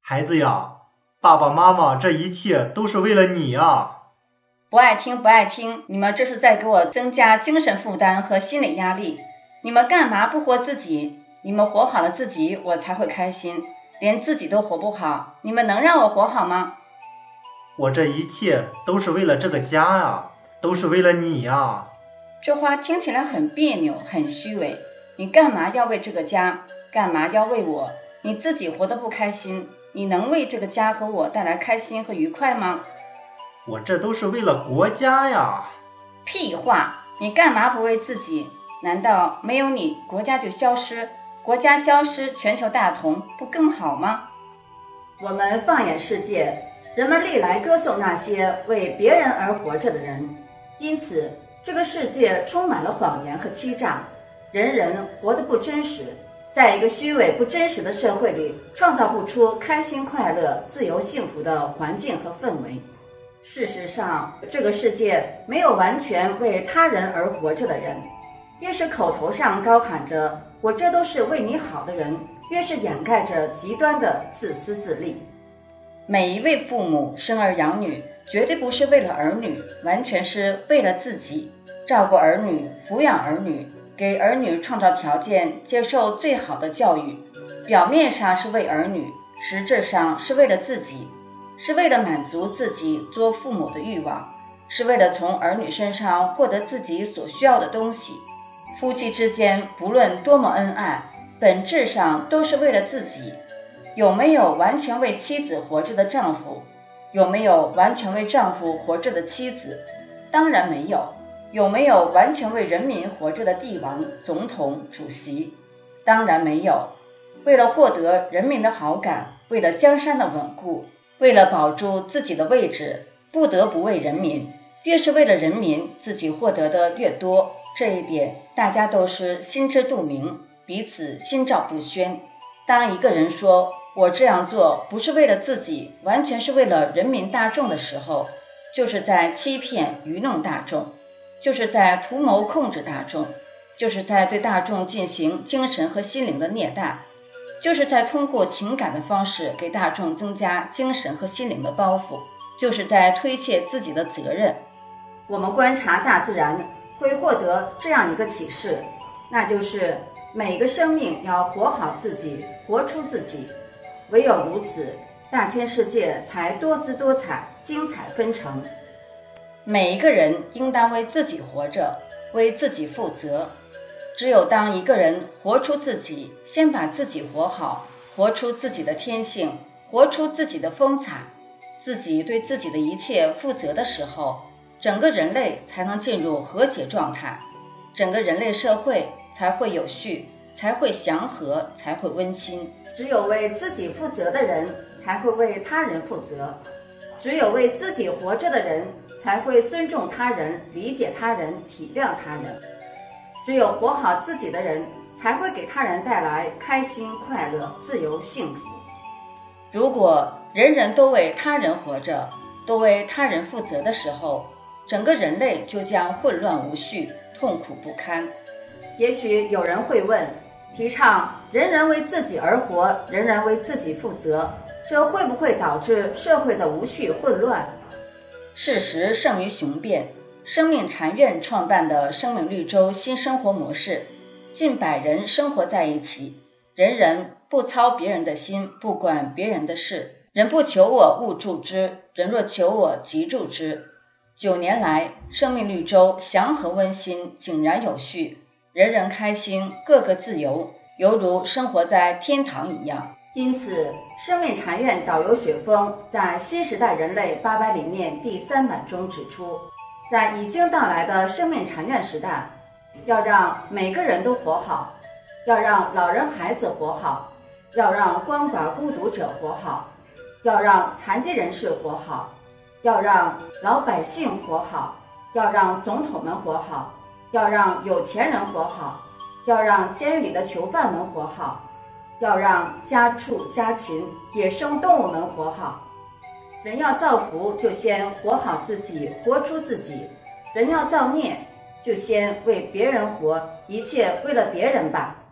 孩子呀，爸爸妈妈这一切都是为了你呀。 不爱听不爱听，你们这是在给我增加精神负担和心理压力。你们干嘛不活自己？你们活好了自己，我才会开心。连自己都活不好，你们能让我活好吗？ 我这一切都是为了这个家呀，都是为了你呀。 这话听起来很别扭，很虚伪。你干嘛要为这个家？干嘛要为我？你自己活得不开心，你能为这个家和我带来开心和愉快吗？ 我这都是为了国家呀。 屁话！你干嘛不为自己？难道没有你，国家就消失？国家消失，全球大同，不更好吗？ 我们放眼世界，人们历来歌颂那些为别人而活着的人，因此这个世界充满了谎言和欺诈，人人活得不真实，在一个虚伪不真实的社会里，创造不出开心快乐、自由幸福的环境和氛围。事实上，这个世界没有完全为他人而活着的人，越是口头上高喊着我这都是为你好的人，越是掩盖着极端的自私自利。 每一位父母生儿养女，绝对不是为了儿女，完全是为了自己，照顾儿女，抚养儿女，给儿女创造条件，接受最好的教育。表面上是为儿女，实质上是为了自己，是为了满足自己做父母的欲望，是为了从儿女身上获得自己所需要的东西。夫妻之间不论多么恩爱，本质上都是为了自己。有没有完全为妻子活着的丈夫？有没有完全为丈夫活着的妻子？当然没有。有没有完全为人民活着的帝王、总统、主席？当然没有。为了获得人民的好感，为了江山的稳固，为了保住自己的位置，不得不为人民。越是为了人民，自己获得的越多，这一点大家都是心知肚明，彼此心照不宣。当一个人说我这样做不是为了自己，完全是为了人民大众的时候，就是在欺骗愚弄大众，就是在图谋控制大众，就是在对大众进行精神和心灵的虐待，就是在通过情感的方式给大众增加精神和心灵的包袱，就是在推卸自己的责任。 我们观察大自然会获得这样一个启示，那就是每个生命要活好自己，活出自己，唯有如此，大千世界才多姿多彩，精彩纷呈。 每一个人应当为自己活着，为自己负责。只有当一个人活出自己，先把自己活好，活出自己的天性，活出自己的风采，自己对自己的一切负责的时候，整个人类才能进入和谐状态，整个人类社会才会有序，才会祥和，才会温馨。 只有为自己负责的人，才会为他人负责；只有为自己活着的人，才会尊重他人，理解他人，体谅他人。只有活好自己的人，才会给他人带来开心、快乐、自由、幸福。 如果人人都为他人活着，都为他人负责的时候，整个人类就将混乱无序，痛苦不堪。 也许有人会问，提倡人人为自己而活，人人为自己负责，这会不会导致社会的无序混乱？ 事实胜于雄辩。生命禅院创办的生命绿洲新生活模式，近100人生活在一起，人人不操别人的心，不管别人的事。人不求我勿助之，人若求我即助之。9年来，生命绿洲祥和温馨，井然有序，人人开心，个个自由，犹如生活在天堂一样。 因此，生命禅院导游雪峰在新时代人类800理念第3版中指出，在已经到来的生命禅院时代，要让每个人都活好，要让老人孩子活好，要让鳏寡孤独者活好，要让残疾人士活好，要让老百姓活好，要让总统们活好，要让有钱人活好，要让监狱里的囚犯们活好，要让家畜家禽野生动物们活好。人要造福，就先活好自己，活出自己；人要造孽，就先为别人活，一切为了别人吧。